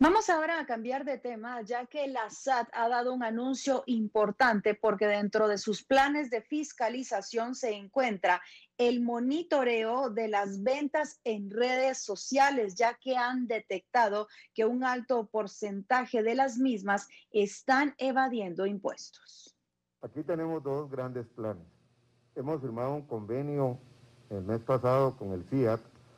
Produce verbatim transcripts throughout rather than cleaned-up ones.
Vamos ahora a cambiar de tema, ya que la S A T ha dado un anuncio importante porque dentro de sus planes de fiscalización se encuentra el monitoreo de las ventas en redes sociales, ya que han detectado que un alto porcentaje de las mismas están evadiendo impuestos. Aquí tenemos dos grandes planes. Hemos firmado un convenio el mes pasado con el FIAT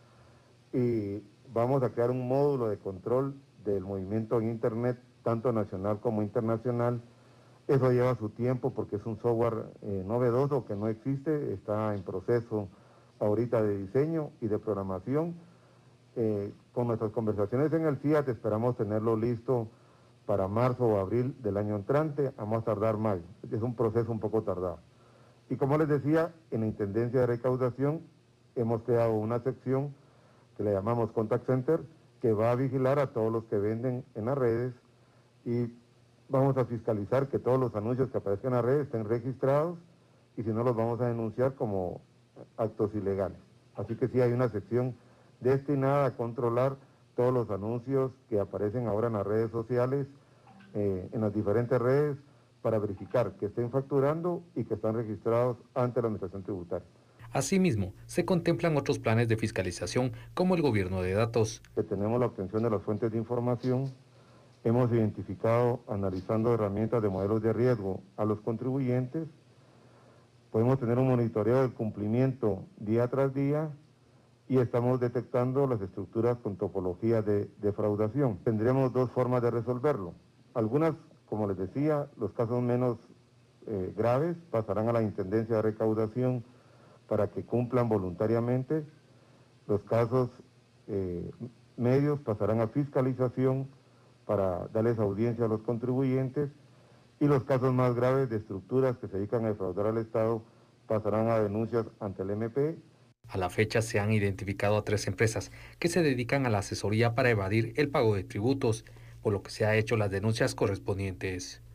y vamos a crear un módulo de control del movimiento en Internet, tanto nacional como internacional. Eso lleva su tiempo porque es un software eh, novedoso que no existe, está en proceso ahorita de diseño y de programación. Eh, con nuestras conversaciones en el FIAT esperamos tenerlo listo para marzo o abril del año entrante, a más tardar mayo. Es un proceso un poco tardado. Y como les decía, en la Intendencia de Recaudación hemos creado una sección que le llamamos Contact Center, que va a vigilar a todos los que venden en las redes y vamos a fiscalizar que todos los anuncios que aparezcan en las redes estén registrados y si no los vamos a denunciar como actos ilegales. Así que sí hay una sección destinada a controlar todos los anuncios que aparecen ahora en las redes sociales, eh, en las diferentes redes, para verificar que estén facturando y que están registrados ante la Administración Tributaria. Asimismo, se contemplan otros planes de fiscalización como el gobierno de datos. Que tenemos la obtención de las fuentes de información, hemos identificado, analizando herramientas de modelos de riesgo a los contribuyentes, podemos tener un monitoreo del cumplimiento día tras día y estamos detectando las estructuras con topología de defraudación. Tendremos dos formas de resolverlo. Algunas, como les decía, los casos menos eh, graves pasarán a la Intendencia de Recaudación para que cumplan voluntariamente. Los casos eh, medios pasarán a fiscalización para darles audiencia a los contribuyentes y los casos más graves de estructuras que se dedican a defraudar al Estado pasarán a denuncias ante el M P. A la fecha se han identificado a tres empresas que se dedican a la asesoría para evadir el pago de tributos, por lo que se han hecho las denuncias correspondientes.